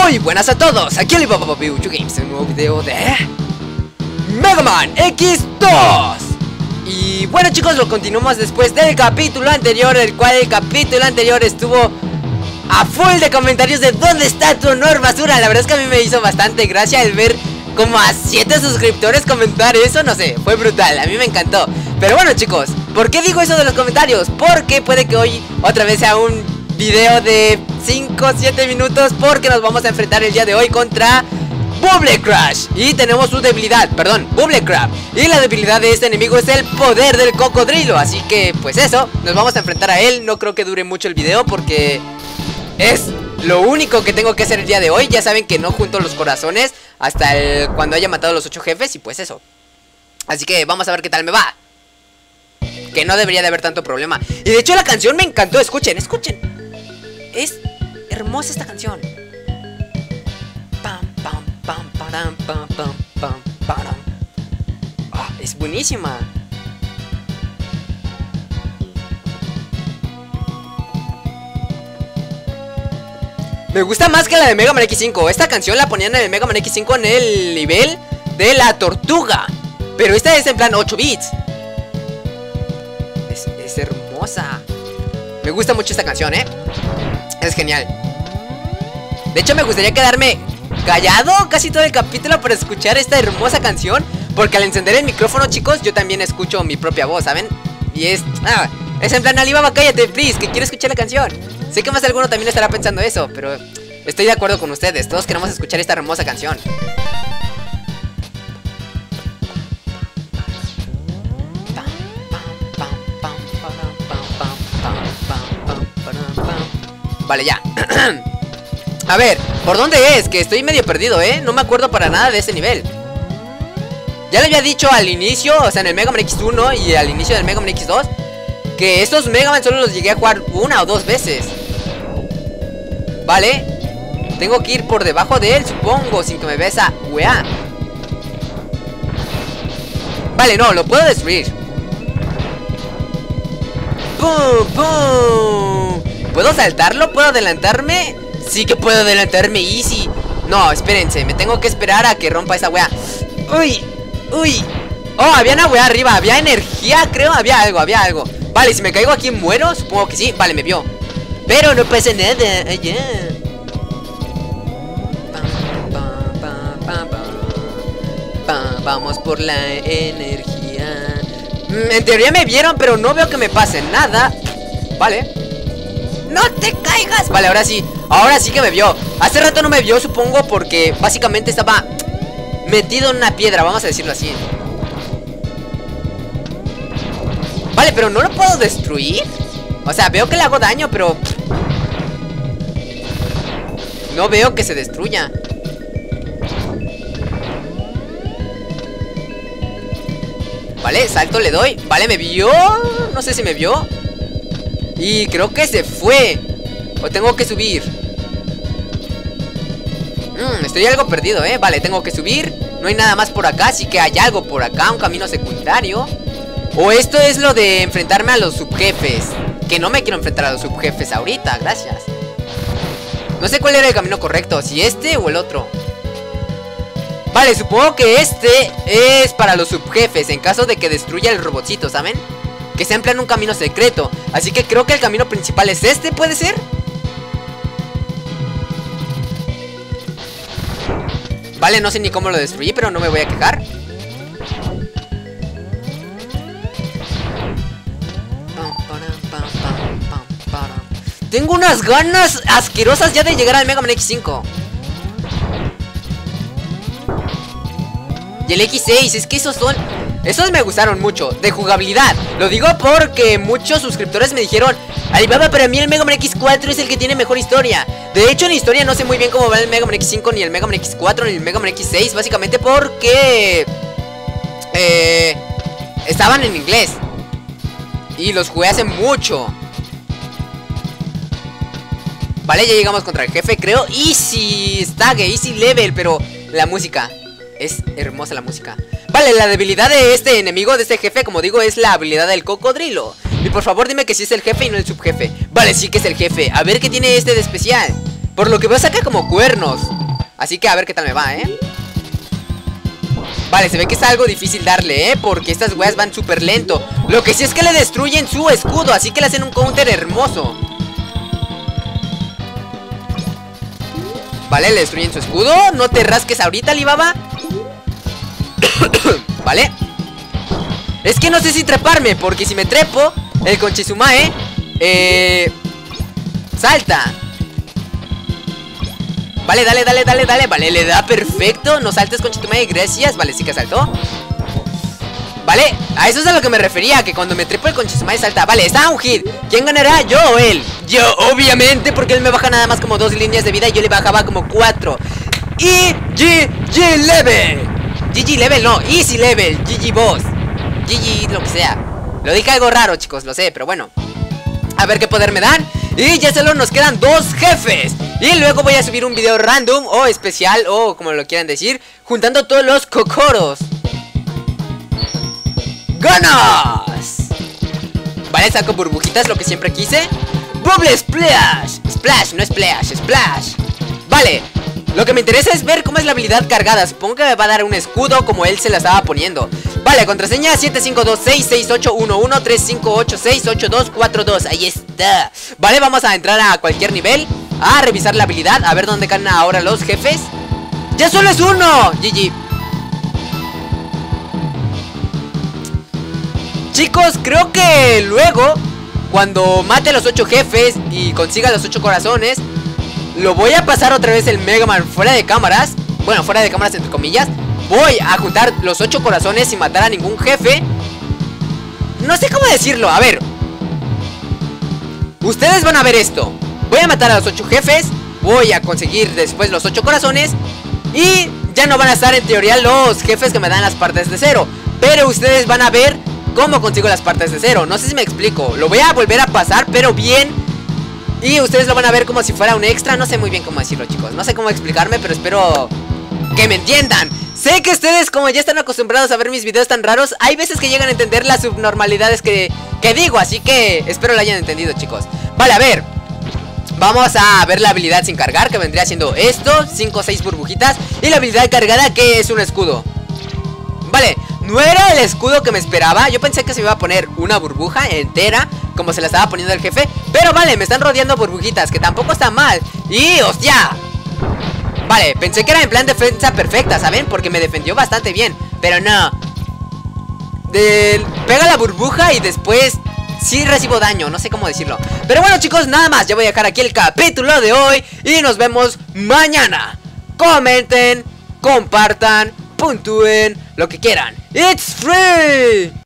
Muy buenas a todos, aquí Alibaba Biuchu Games, un nuevo video de Mega Man X2. Y bueno chicos, lo continuamos después del capítulo anterior, el cual el capítulo anterior estuvo a full de comentarios de ¿dónde está tu honor basura? La verdad es que a mí me hizo bastante gracia el ver como a 7 suscriptores comentar eso, no sé, fue brutal, a mí me encantó. Pero bueno chicos, ¿por qué digo eso de los comentarios? Porque puede que hoy otra vez sea un video de 5-7 minutos, porque nos vamos a enfrentar el día de hoy contra Bubble Crush. Y tenemos su debilidad, perdón, Bubble Crab. Y la debilidad de este enemigo es el poder del cocodrilo. Así que pues eso, nos vamos a enfrentar a él. No creo que dure mucho el video porque es lo único que tengo que hacer el día de hoy. Ya saben que no junto los corazones hasta cuando haya matado a los 8 jefes. Y pues eso. Así que vamos a ver qué tal me va. Que no debería de haber tanto problema. Y de hecho la canción me encantó, escuchen, escuchen. Es hermosa esta canción. Pam, pam, pam, param, pam, pam, pam, param. Oh, es buenísima. Me gusta más que la de Mega Man X5. Esta canción la ponían en el Mega Man X5 en el nivel de la tortuga. Pero esta es en plan 8 bits. Es hermosa. Me gusta mucho esta canción, es genial. De hecho me gustaría quedarme callado casi todo el capítulo para escuchar esta hermosa canción, porque al encender el micrófono, chicos, yo también escucho mi propia voz, ¿saben? Y es en plan, Alibaba, cállate, please, que quiero escuchar la canción. Sé que más de alguno también estará pensando eso, pero estoy de acuerdo con ustedes. Todos queremos escuchar esta hermosa canción. Vale, ya. A ver, ¿por dónde es? Que estoy medio perdido, no me acuerdo para nada de ese nivel. Ya le había dicho al inicio, o sea, en el Mega Man X1 y al inicio del Mega Man X2, que estos Mega Man solo los llegué a jugar 1 o 2 veces. Vale. Tengo que ir por debajo de él, supongo, sin que me vea esa weá. Vale, no, lo puedo destruir. ¡Pum, pum! ¿Puedo saltarlo? ¿Puedo adelantarme? Sí que puedo adelantarme, easy. No, espérense, me tengo que esperar a que rompa esa wea. Uy, uy. Oh, había una wea arriba, había energía, creo, había algo. Vale, si me caigo aquí muero, supongo que sí. Vale, me vio. Pero no pasa nada, allá. Vamos por la energía. En teoría me vieron, pero no veo que me pase nada. Vale. ¡No te caigas! Vale, ahora sí que me vio. Hace rato no me vio, supongo, porque básicamente estaba metido en una piedra, vamos a decirlo así. Vale, pero no lo puedo destruir. O sea, veo que le hago daño, pero no veo que se destruya. Vale, salto, le doy. Vale, me vio. No sé si me vio. Y creo que se fue. O tengo que subir. Estoy algo perdido, Vale, tengo que subir. No hay nada más por acá, así que hay algo por acá, un camino secundario. O esto es lo de enfrentarme a los subjefes. Que no me quiero enfrentar a los subjefes ahorita, gracias. No sé cuál era el camino correcto, si este o el otro. Vale, supongo que este es para los subjefes, en caso de que destruya el robotcito, ¿saben? Que sea en plan un camino secreto. Así que creo que el camino principal es este, ¿puede ser? Vale, no sé ni cómo lo destruí, pero no me voy a quejar. Tengo unas ganas asquerosas ya de llegar al Mega Man X5. Y el X6, es que esos me gustaron mucho, de jugabilidad. Lo digo porque muchos suscriptores me dijeron: Alibaba, para mí el Mega Man X4 es el que tiene mejor historia. De hecho en historia no sé muy bien cómo va el Mega Man X5, ni el Mega Man X4, ni el Mega Man X6. Básicamente porque estaban en inglés y los jugué hace mucho. Vale, ya llegamos contra el jefe, creo. Easy stage, easy level, pero la música es hermosa, la música. Vale, la debilidad de este enemigo, de este jefe, como digo, es la habilidad del cocodrilo. Y por favor dime que sí es el jefe y no el subjefe. Vale, sí que es el jefe. A ver qué tiene este de especial. Por lo que veo saca como cuernos. Así que a ver qué tal me va, Vale, se ve que es algo difícil darle, porque estas weas van súper lento. Lo que sí es que le destruyen su escudo, así que le hacen un counter hermoso. Vale, le destruyen su escudo. No te rasques ahorita, Alibaba. Vale. Es que no sé si treparme, porque si me trepo, el Conchisumae salta. Vale, dale. Vale, le da perfecto. No saltes, Conchitumae, gracias. Vale, sí que saltó. Vale, a eso es a lo que me refería, que cuando me trepo el Conchisumae salta. Vale, está un hit. ¿Quién ganará? ¿Yo o él? Yo, obviamente, porque él me baja nada más como 2 líneas de vida y yo le bajaba como 4. Y GG level. GG level no, easy level. GG boss. GG lo que sea. Lo dije algo raro, chicos, lo sé, pero bueno. A ver qué poder me dan. Y ya solo nos quedan 2 jefes. Y luego voy a subir un video random o especial, o como lo quieran decir, juntando todos los cocoros. ¡Ganas! Vale, saco burbujitas, lo que siempre quise. ¡Bubble Splash! Splash, no Splash, Splash. Vale, lo que me interesa es ver cómo es la habilidad cargada. Supongo que me va a dar un escudo como él se la estaba poniendo. Vale, contraseña 7526681135868242. Ahí está. Vale, vamos a entrar a cualquier nivel, a revisar la habilidad, a ver dónde caen ahora los jefes. ¡Ya solo es uno! GG. Chicos, creo que luego, cuando mate a los 8 jefes y consiga los 8 corazones, lo voy a pasar otra vez el Mega Man fuera de cámaras. Bueno, fuera de cámaras entre comillas. Voy a juntar los 8 corazones sin matar a ningún jefe. No sé cómo decirlo, a ver. Ustedes van a ver esto. Voy a matar a los 8 jefes, voy a conseguir después los 8 corazones y ya no van a estar en teoría los jefes que me dan las partes de 0. Pero ustedes van a ver cómo consigo las partes de 0. No sé si me explico. Lo voy a volver a pasar, pero bien. Y ustedes lo van a ver como si fuera un extra. No sé muy bien cómo decirlo, chicos. No sé cómo explicarme, pero espero que me entiendan. Sé que ustedes, como ya están acostumbrados a ver mis videos tan raros, hay veces que llegan a entender las subnormalidades que digo. Así que espero lo hayan entendido, chicos. Vale, a ver. Vamos a ver la habilidad sin cargar, que vendría siendo esto, 5 o 6 burbujitas. Y la habilidad cargada, que es un escudo. Vale, no era el escudo que me esperaba. Yo pensé que se me iba a poner una burbuja entera, como se la estaba poniendo el jefe. Pero vale, me están rodeando burbujitas, que tampoco está mal. Y ¡hostia! Vale, pensé que era en plan defensa perfecta, ¿saben? Porque me defendió bastante bien, pero no. Pega la burbuja y después sí recibo daño, no sé cómo decirlo. Pero bueno, chicos, nada más, ya voy a dejar aquí el capítulo de hoy y nos vemos mañana. Comenten, compartan, puntúen, lo que quieran. It's free.